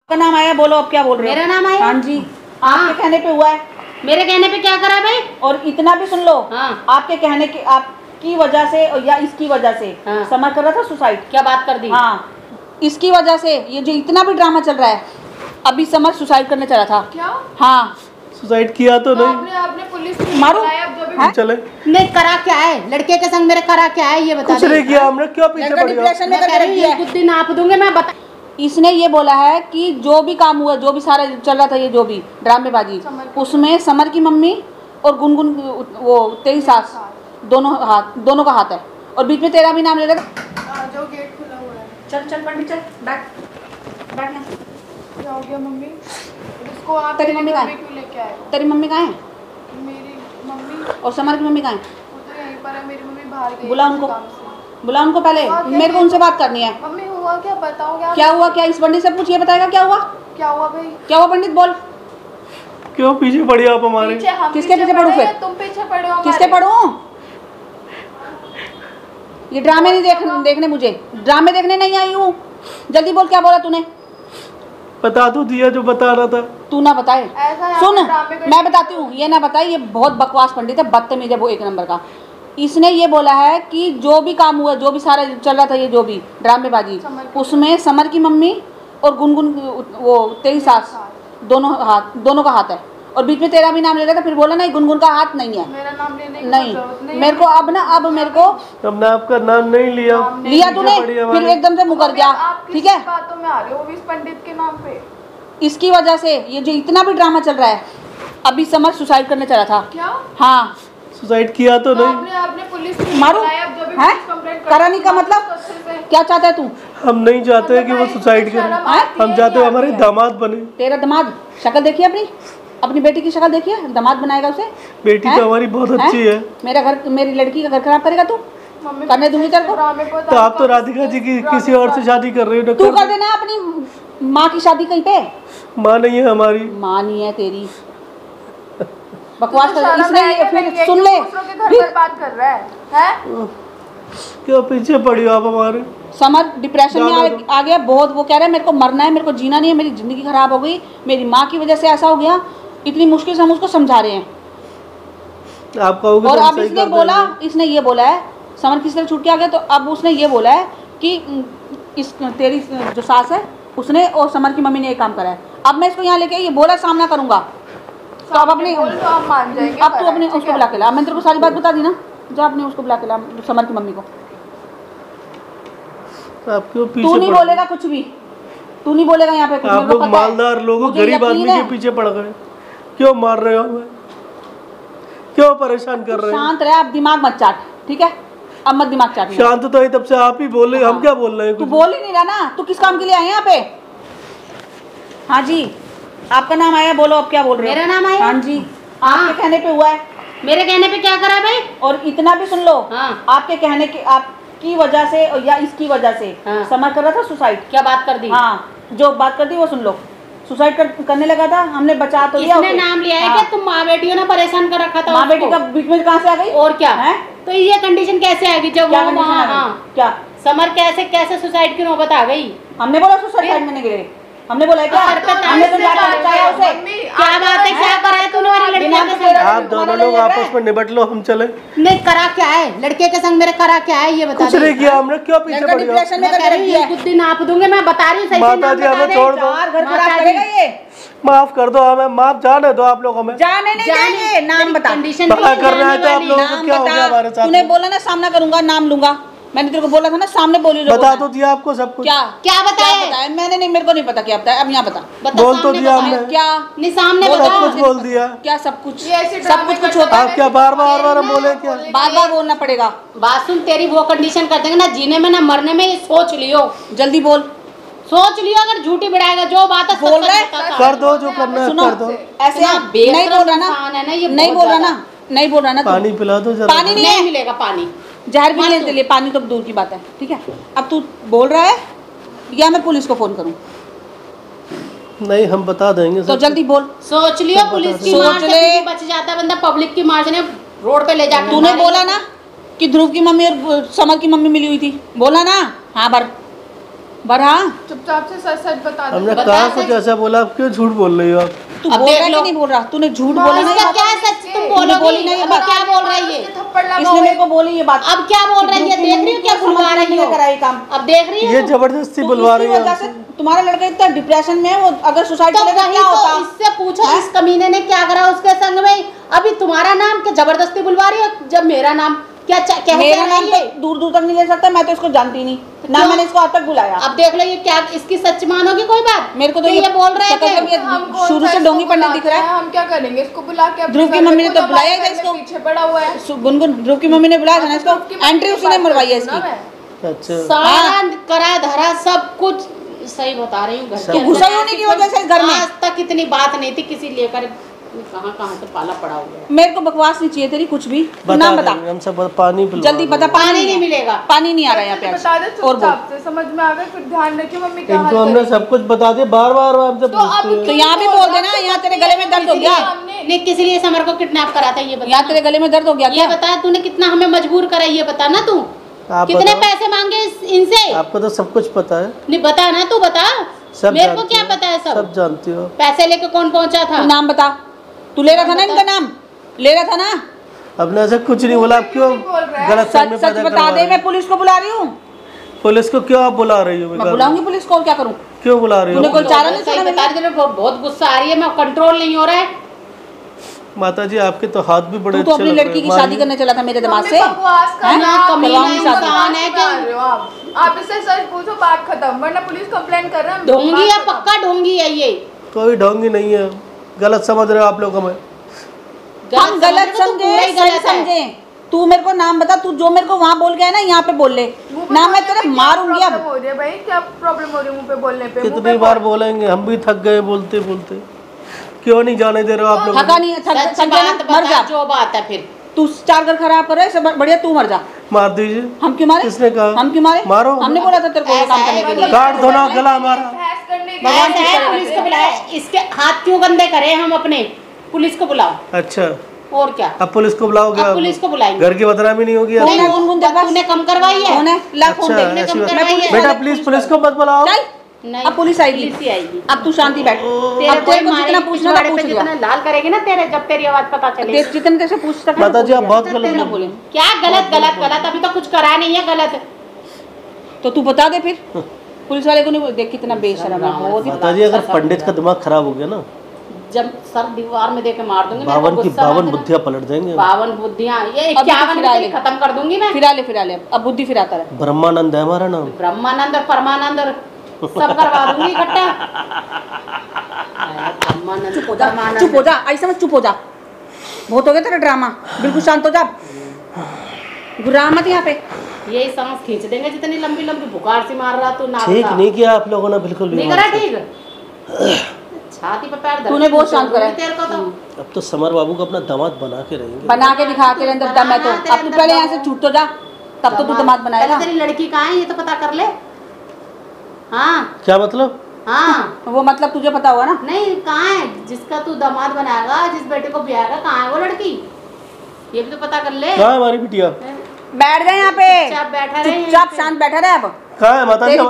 का नाम आया, बोलो अब क्या बोल रहे हो? मेरा नाम आया? हाँ जी। आपके कहने पे हुआ है। मेरे कहने पे क्या करा भाई? और इतना भी सुन लो। हाँ। आपके कहने के आपकी वजह से या इसकी वजह से हाँ। समर कर रहा था सुसाइड। क्या बात कर दी? हाँ, इसकी वजह से ये जो इतना भी ड्रामा चल रहा है, अभी समर सुसाइड करने चला था। क्या? हाँ, सुसाइड किया तो नहीं। आपने पुलिस को मारो बुलाया, अब जो भी चले नहीं करा क्या है? लड़के के संग मेरे करा क्या है ये बता कुछ नहीं किया हमने, क्यों पीछे पड़ गया? डिप्रेशन में मैं कह करके रही रख दिया हूँ है। कुछ दिन आप दूंगे मैं बता। इसने ये बोला है कि जो भी काम हुआ, जो भी सारा चल रहा था, ये जो भी ड्रामेबाजी, उसमें समर की मम्मी और गुनगुन वो तेरी सास दोनों का हाथ है, और बीच में तेरा भी नाम ले रहा था। जो गेट खुला हुआ है। चल चल पंडित चल, बैठ यहाँ। क्या हो गया मम्मी? इसको आप तेरी मम्मी कहाँ है? क्यों लेके आए हो? तेरी मम्मी कहाँ है? मेरी मम्मी और समर की मम्मी कहाँ है? वो तो यहीं पर है, मेरी मम्मी बाहर गई बुला है उनको, काम से। बुला उनको पहले, मेरे को उनसे बात करनी है। मम्मी हुआ क्या? बताओ क्या हुआ? क्या इस पंडित से पूछ, ये बताएगा क्या हुआ? क्या हुआ भाई? क्या हुआ पंडित, बोल। क्यों पीछे पड़ी आप हमारे? पीछे हम किसके पीछे पड़े पड़ूं फिर? हैं, तुम पीछे पड़े हो किसके हमारे। पढ़ूं? ये ड्रामे नहीं देखने मुझे, ड्रामे देखने नहीं आई हूँ। जल्दी बोल, क्या बोला तूने? बता तो दिया जो बता रहा था। तू ना बताए। ऐसा है, सुन, आप ड्रामे करके मैं बताती हूँ, ये ना बताए। ये बहुत बकवास पंडित है, बदतमीज है वो, एक नंबर का। इसने ये बोला है कि जो भी काम हुआ, जो भी सारा चल रहा था, ये जो भी ड्रामेबाजी, उसमें समर की मम्मी और गुनगुन वो तेरी सास दोनों का हाथ है, और बीच में तेरा भी नाम ले रहा था। फिर बोला नहीं, गुनगुन का हाथ नहीं है। मेरा नाम लेने की नहीं, जरूरत नहीं मेरे को अब मेरे को हमने आपका नाम नहीं लिया तूने, फिर एकदम से मुकर गया। ठीक है, बातों में आ रहे हो, भी इस पंडित के नाम पे। इसकी वजह से ये जो इतना भी ड्रामा चल रहा है, अभी समर सुसाइड करने चला था। क्या? हाँ, सुसाइड किया तो नहीं। आपने पुलिस को मारू बुलाया, अब जो भी है? पुलिस कंप्लेंट करा नहीं का मतलब क्या चाहता है तू? हम नहीं चाहते कि वो सुसाइड करे, हम चाहते हो हमारे दामाद बने। तेरा दामाद, शक्ल देखिए अपनी बेटी की शक्ल देखिए, दामाद बनाएगा उसे? बेटी तो हमारी बहुत अच्छी है। मेरी लड़की का घर खराब करेगा तू? करने दूंगी तेरे को। तो आप तो राधिका जी की किसी और से शादी कर रहे हो। तू कर देना अपनी माँ की शादी कहीं पे। माँ नहीं है हमारी। माँ नहीं है तेरी, बकवास कर। इसने फिर सुन ले, बात कर रहा है? क्यों पीछे पड़ी हो आप हमारे? समर डिप्रेशन में आ गया बहुत। वो कह रहा है मेरे को मरना है, मेरे को जीना नहीं है, मेरी जिंदगी खराब हो गई, मेरी माँ की वजह से ऐसा हो गया। इतनी मुश्किल से हम उसको समझा रहे हैं। आप कहोगे और तो अब इसने ये बोला है, समर किस तरह छूट के आ गया, तो अब उसने ये बोला है कि तेरी जो सास है उसने और समर की मम्मी ने एक काम करा है। अब मैं इसको यहाँ लेके ये बोला सामना करूंगा, तो अब अपने आप मान जाएंगे। अब तू अपने उसको बुला के ला। मैंने तेरे को सारी बात बता दी ना, जा अपने उसको बुला के ला, समर की मम्मी को। आप क्यों पीछे? तू नहीं बोलेगा कुछ भी, तू नहीं बोलेगा यहाँ पे कुछ। आप लोग मालदार लोगों, गरीब आदमी के पीछे पड़ गए। क्यों मार रहे हो हमें? क्यों परेशान कर रहे हो? शांत रहे, अब दिमाग मत चाट, ठीक है? अब मत दिमाग चाट। शांत तो है, तब से आप ही बोल रहे। हम क्या बोल रहे हैं? तू बोल ही नहीं रहा ना। तू किस काम के लिए आए यहाँ पे? हाँ जी, आपका नाम आया, बोलो अब क्या बोल रहे हो? मेरा नाम आया? हाँ जी। आपके कहने पे हुआ है। मेरे कहने पे क्या करा भाई? और इतना भी सुन लो। हाँ। आपके कहने के आपकी वजह से या इसकी वजह से समर कर रहा था सुसाइड। क्या बात कर दी? हाँ, जो बात कर दी वो सुन लो। सुसाइड करने लगा था, हमने बचा तो लिया। इसने नाम लिया है कि तुम माँ बेटियों ने परेशान कर रखा था? माँ बेटी का बीच में कहाँ से आ गई? और क्या है? तो ये कंडीशन कैसे आ गई जब वो क्या समर कैसे सुसाइड की नौबत आ गई? हमने बोला सुसाइड करने के लिए? हमने बोला क्या? हमने तो जाकर बचाया उसे। क्या बात है? क्या करा है तूने मेरी लड़की के संग? आप दोनों लोग आपस में निपट लो, हम चले। नहीं करा क्या है? लड़के के संग मेरे करा क्या है ये बता। कुछ नहीं किया हमने, क्यों पीछे पड़ी हो? डिप्रेशन में करके रख दिया है। कुछ दिन आप दूंगे मैं बता रही हूँ। सही से माता जी हमें छोड़ दो, घर खराब करेगा ये। माफ कर दो हमें, माफ जाने दो आप लोग हमें। जाने नहीं जाएंगे। नाम बता, कंडीशन पता करना है तो आप लोगों को क्या हो गया हमारे साथ? तूने बोला ना सामना करूंगा, नाम लूंगा। मैंने तेरे को बोला था ना सामने बोली। बता तो दिया आपको सब कुछ। क्या बताया? मैंने नहीं, मेरे को नहीं पता क्या बताया। अब यहाँ बता। बोल तो दिया हमने। क्या नहीं सामने सब कुछ बोल दिया। क्या सब कुछ? सब कुछ होता है। आप क्या बार बार हम बोले क्या? बार बार बोलना पड़ेगा। बात सुन, तेरी वो कंडीशन कर देंगे ना जीने में ना मरने में। ये सोच लियो, जल्दी बोल। सोच लियो, अगर झूठी बिड़ाएगा जो बात है बोल रहे कर दो, जो करना है कर दो। ऐसे नहीं बोल रहा ना, नहीं बोल रहा ना, नहीं बोल रहा ना। पानी पिला दो जरा। पानी नहीं मिलेगा, पानी जहर भी नहीं लिए, पानी तो दूर की बात है। ठीक है, अब तू बोल रहा है या मैं पुलिस को फोन करूं? नहीं, हम बता देंगे। तो जल्दी बोल। सोच लियो, पुलिस की मार से बच जाता बंदा, पब्लिक की मार से रोड पे ले जाकर। तूने बोला ना कि ध्रुव की मम्मी और समर की मम्मी मिली हुई थी, बोला ना? हाँ भर बढ़ा चुपचाप से सच सच बता दो। हमने कहा कुछ ऐसा बोला, आप क्यों झूठ बोल रही हो आप? तू अब बोल रहा देख है लो। कि नहीं बोल रहा? तूने झूठ बोला नहीं। इसका क्या है सच तुम बोली बोलोगी? नहीं, अब क्या बोल रही है? थप्पड़ इसने लगाओ। मेरे को बोली ये बात। अब क्या बोल रही है? देख रही हो क्या बुलवा रही हो? कराई काम। अब देख रही हो? ये जबरदस्ती बुलवा रही है जैसे तुम्हारा लड़का इतना डिप्रेशन में है, वो अगर सुसाइड तो करेगा वही क्या तो होता? इससे पूछो इस कमीने ने क्या करा उसके संग में। अभी तुम्हारा नाम क्या जबरदस्ती बुलवा रही हो? जब मेरा नाम क्या क्या मेरा नाम तो दूर दूर तक नहीं ले सकता, मैं तो इसको जानती नहीं ना, क्यों? मैंने इसको आज तक बुलाया। अब देख लो ये क्या इसकी सच मानोगी कोई बात? मेरे को तो कि ये बोल रहे शक्ल से थे ये हम कौन शुरू सा से इसको डोंगी पंडित दिख रहा है। हम क्या करेंगे इसको बुला के? अपने ध्रुव की घर में मम्मी ने खुद तो हमारे बुलाया ही था घर में इसको। पीछे पड़ा हुआ है। गुनगुन ध्रुव की मम्मी ने बुलाया था ना इसको, ध्रुव की मम्मी एंट्री की उसी ने बात मरवाई है करती हूँ ना इसकी। मैं। अच्छा सारा करा धरा सब कुछ सही बता रही हूँ। घर सब के तो गुस्सा अंदर होने की वजह से इस घर में आज तक इतनी बात नहीं थी किसी लेकर कहाँ कहाँ से पाला पड़ा हुआ है। मेरे को बकवास नहीं चाहिए तेरी कुछ भी। बता नाम बता देंगे, हम सब पानी पिलवा जल्दी देंगे। बता। पानी नहीं मिलेगा। पानी नहीं आ रहा है यहाँ पे बता दे आज। और बोल। चुपचाप से, समझ में आ गया? फिर ध्यान रखिए मम्मी क्या इनको हाल हमने करेगी। सब कुछ बता दिया, बार बार हमसे तो अब पूछते हैं। तो यहाँ भी बोल देना, यहाँ तेरे गले में दर्द हो गया। ने किस लिए समर को किडनैप करा था ये बता। यहाँ तेरे गले में दर्द हो गया ये क्या? बता तूने कितना हमें मजबूर करा ये बता ना तू। आप कितने बताओ। पैसे मांगे इनसे? आपको तो सब कुछ पता है, नहीं बता ना, तू बता। सब मेरे को जानती क्या हो, पता है सब। सब जानती हो। पैसे लेके कौन पहुंचा था? तू नाम बता। तू ले रहा था ना इनका नाम, ले रहा था ना? हमने ऐसा कुछ नहीं बोला, आप क्यों बोल रहा है? गलत सच फहमी सच पैदा बता करवा दे, रही मैं हो? पुलिस को बुला रही हूँ। पुलिस को क्यों आप बुला रही हो? मैं बुलाऊंगी पुलिस को, और क्या करूँ? क्यों बुला रही तूने हो? कोई चारा नहीं सही सुना बता मैंने? रही हूँ, बहुत गुस्सा आ रही है, मैं कंट्रोल नहीं हो रहा है। माता जी आपके तो हाथ भी बड़े तू तो अच्छे अपनी लग लड़की रहे की हैं। शादी करने चला था मेरे दिमाग मम्मी से। बकवास कर हैं? रहे हो आप। कमीना करवाऊंगी शादी। इंसान है क्या? कर रहे हो आप इससे सच पूछो, बात खत्म, वरना पुलिस कंप्लेन कर रहे हैं। ढोंगी या बात खत्म। पक्का ढोंगी है ये? कोई ढोंगी नहीं है, गलत समझ रहे हो आप लोग हमें। हम गलत समझ रहे हो तो समझे, पूरा ही सही गलत है। समझे। तू मेरे को नाम बता, तू जो मेरे को वहाँ बोल के है ना, यहाँ पे बोल ले मुंह पे ना, मैं बोलने तेरे पे क्या मारूंगी अब। प्रॉब्लम हो रही है भाई? क्या प्रॉब्लम हो रही है मुंह पे बोलने पे? मुंह कितनी पे बार बोल। बोलेंगे, हम भी थक गए बोलते बोलते। क्यों नहीं जाने दे रहे हो आप लोग? थका नहीं है, थक सच थक गया ना, बात मर बता जा। जो बात है फिर। तू 4 घर खराब कर रहा है, इससे बढ़िया तू मर जा। मार दीजिए। हम क्यों मारे? किसने कहा? हम क्यों मारे? मारो। हमने बोला था तेरे को ये काम ऐसा है करने के कि लिए। काट दो ना गला हमारा। बहस करने के भगवान लिए ऐसा है, की पुलिस को बुलाए, इसके हाथ क्यों गंदे करे हम अपने? पुलिस को बुलाओ। अच्छा और क्या? अब पुलिस को बुलाओगे? अब आप? पुलिस को बुलाएंगे। घर की बदनामी नहीं होगी कौन आपकी? है गुनगुन तेरे पास? तूने कम करवाई है? कौन है? ला फोन अच्छा, दे। ऐसी कम बात- करवाई है। बेटा प्लीज पुलिस को मत बुलाओ। चल, नहीं, अब पुलिस आएगी। पुलिस ही आएगी। अब तू शांति बैठ। तेरे अब तेरे को जितना पूछना था पूछ लिया। जितना लाल करेगी ना तेरे, जब तेरी आवाज पता चलेगी। जितने तेरे से पूछ सकता है माता जी आप बहुत पूछ गलत लिया। ना बोल बोले क्या गलत गलत गलत? अभी तो कुछ करा नहीं है गलत। तो तू बता दे फिर। पुलिस वाले को नहीं बोल। देख कितना बेशरम है, बहुत ही। माता जी अगर पंडित का दिमाग खराब हो गया ना, जब सर दीवार में देके मार दूंगी। 52 बुद्धियां पलट देंगे। 52 बुद्धियां, ये अभी तो 51 फिरा ले। खत्म कर दूंगी मैं। फिरा ले अब बुद्धि फिराता रहे। ब्रह्मानंद है हमारा नाम। ब्रह्मानंद और परमानंद और सब करवा दूंगी इकट्ठा। ब्रह्मानंद चुप हो परमानंद। जा, ऐसा मत, चुप हो जा। बहुत हो गया तेरा ड्रामा, बिल्कुल शांत हो जा। गुर्रा मत यहाँ पे। यही सांस खींच देंगे जितनी लंबी लंबी बुखार से मार रहा तू नाक ठीक का। नहीं किया आप लोगों ने, बिल्कुल भी। नहीं करा ठीक। छाती पे पैर धर तूने बहुत शांत करा है। तेरे को तो अब तो समर बाबू को अपना दामाद बना के रहेंगे। बना के दिखा, तेरे अंदर दम है तो। अब तू पहले यहाँ से छूट तो जा, तब तो तू दामाद बनाएगा। पहले तेरी लड़की कहाँ है ये तो पता कर ले। हाँ क्या मतलब? हाँ, वो मतलब तुझे पता होगा ना। नहीं कहाँ है जिसका तू दामाद बनाएगा, जिस बेटे को ब्याहेगा, कहाँ है वो लड़की? ये भी तो पता कर ले। कहाँ है हमारी बिटिया? बैठ जा यहाँ पे, चुपचाप बैठा रहे। चुपचाप शांत बैठा रहे अब। कहाँ है माता जी?